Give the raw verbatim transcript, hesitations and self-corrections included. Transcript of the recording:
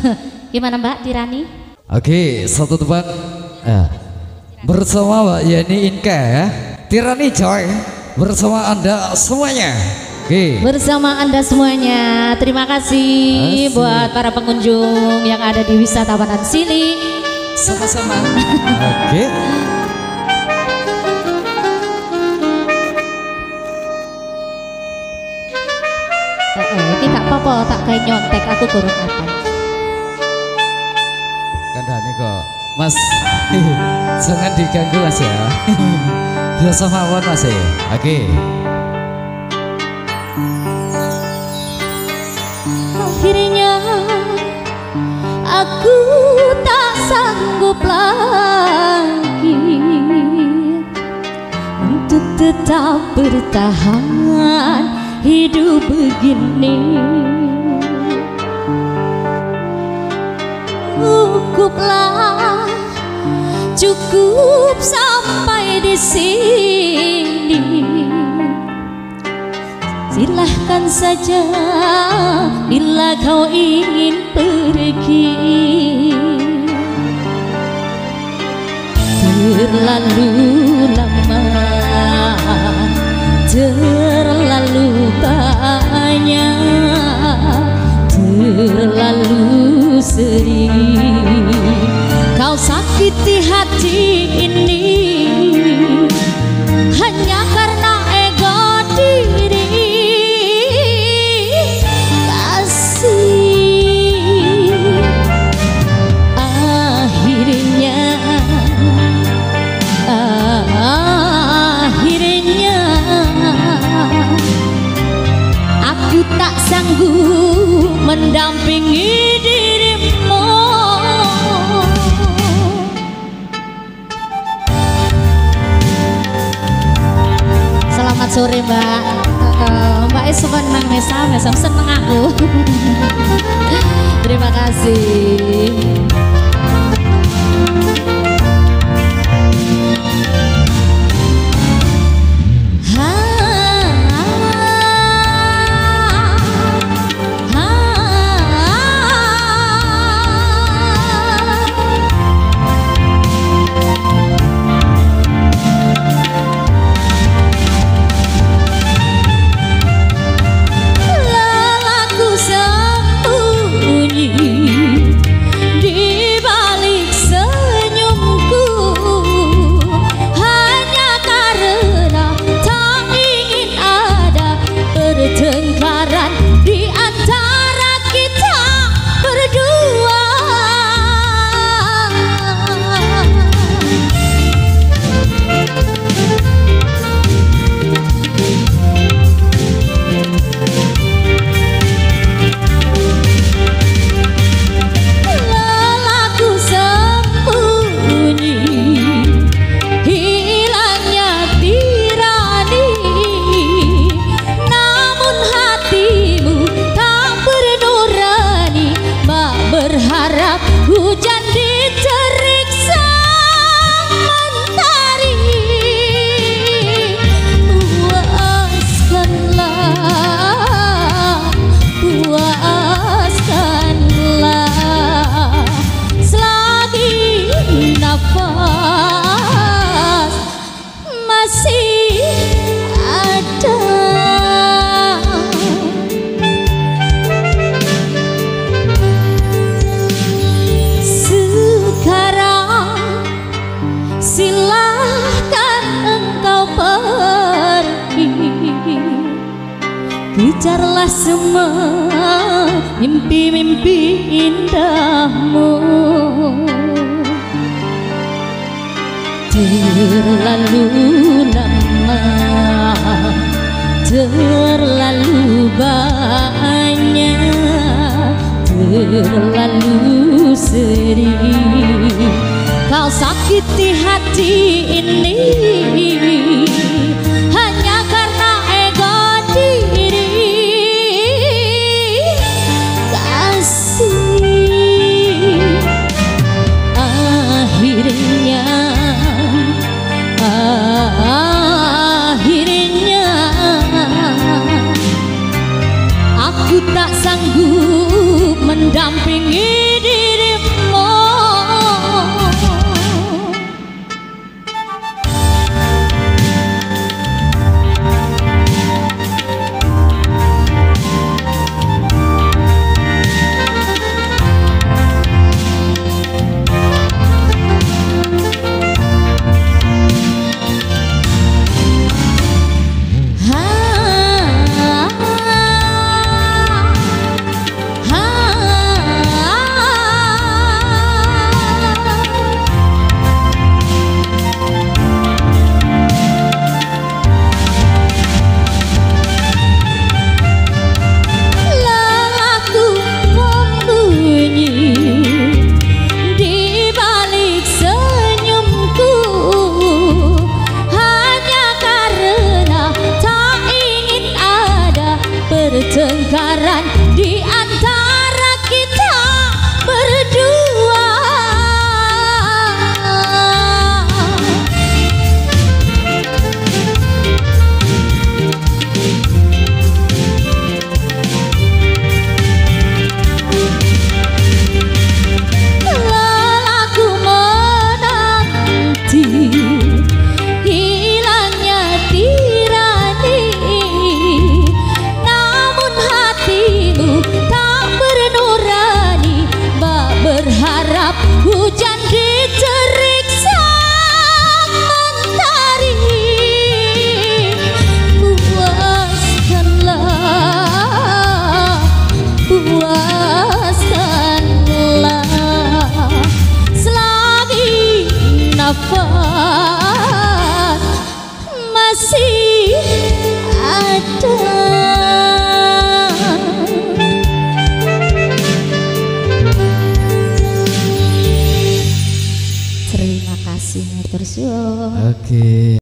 Gimana Mbak Tirani? Oke, satu tebak eh, bersama Mbak Yeni Inka ya. Tirani Joy bersama Anda semuanya. Oke. Bersama Anda semuanya. Terima kasih Asik. Buat para pengunjung yang ada di wisata Tabanan sini. Sama-sama. Oke. Ini gak apa-apa, tak kayak nyontek, aku kurang apa. Kandani kok, Mas. Jangan diganggu Mas ya. Biasa mawon Mas ya. Oke. Akhirnya aku tak sanggup lagi untuk tetap bertahan hidup begini. Cukuplah, cukup sampai di sini. Silahkan saja bila kau ingin pergi. Terlalu lama, terlalu banyak, terlalu sering kau sakiti hati ini hanya karena ego diri. Kasih akhirnya, akhirnya aku tak sanggup mendampingi dirimu. Selamat sore Mbak. uh, Mbak es senang mesam, mesam seneng aku. Terima kasih. Hujan diterik mentari, puaskanlah, puaskanlah selagi nafas masih ada. Silahkan engkau pergi, kejarlah semua mimpi-mimpi indahmu. Terlalu lama, terlalu banyak, terlalu sering kau sakiti hati ini hanya karena ego diri. Kasih akhirnya, akhirnya aku tak sanggup mendampingi kasih matur suwun. Oke.